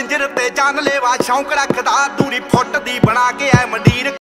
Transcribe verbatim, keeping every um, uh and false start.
danger ते जानलेवा शौक रखदा दूरी फुट दी बना के ऐ मंडीर